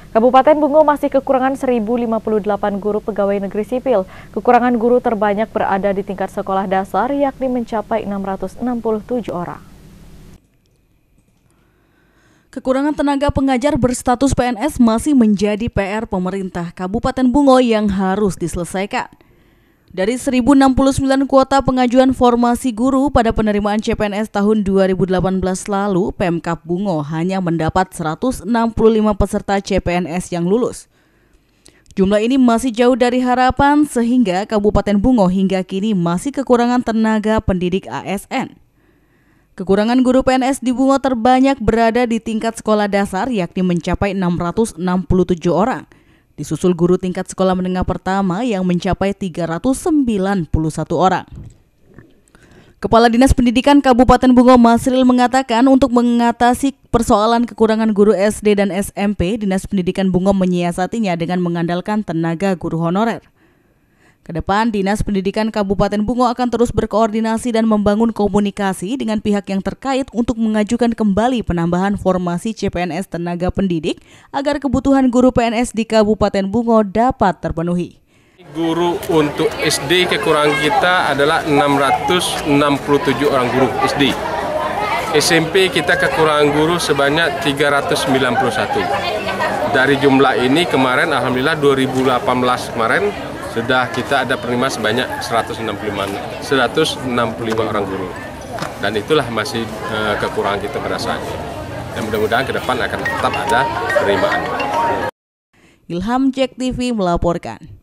Kabupaten Bungo masih kekurangan 1.058 guru pegawai negeri sipil. Kekurangan guru terbanyak berada di tingkat sekolah dasar, yakni mencapai 667 orang. Kekurangan tenaga pengajar berstatus PNS masih menjadi PR pemerintah Kabupaten Bungo yang harus diselesaikan. Dari 1.069 kuota pengajuan formasi guru pada penerimaan CPNS tahun 2018 lalu, Pemkab Bungo hanya mendapat 165 peserta CPNS yang lulus. Jumlah ini masih jauh dari harapan sehingga Kabupaten Bungo hingga kini masih kekurangan tenaga pendidik ASN. Kekurangan guru PNS di Bungo terbanyak berada di tingkat sekolah dasar, yakni mencapai 667 orang. Disusul guru tingkat sekolah menengah pertama yang mencapai 391 orang. Kepala Dinas Pendidikan Kabupaten Bungo Masril mengatakan untuk mengatasi persoalan kekurangan guru SD dan SMP, Dinas Pendidikan Bungo menyiasatinya dengan mengandalkan tenaga guru honorer. Kedepan, Dinas Pendidikan Kabupaten Bungo akan terus berkoordinasi dan membangun komunikasi dengan pihak yang terkait untuk mengajukan kembali penambahan formasi CPNS tenaga pendidik agar kebutuhan guru PNS di Kabupaten Bungo dapat terpenuhi. Guru untuk SD kekurangan kita adalah 667 orang guru SD. SMP kita kekurangan guru sebanyak 391. Dari jumlah ini kemarin Alhamdulillah 2018 kemarin sudah kita ada penerimaan sebanyak 165 orang guru. Dan itulah masih kekurangan kita pada saat ini. Dan mudah-mudahan ke depan akan tetap ada penerimaan. Ilham, JEK TV melaporkan.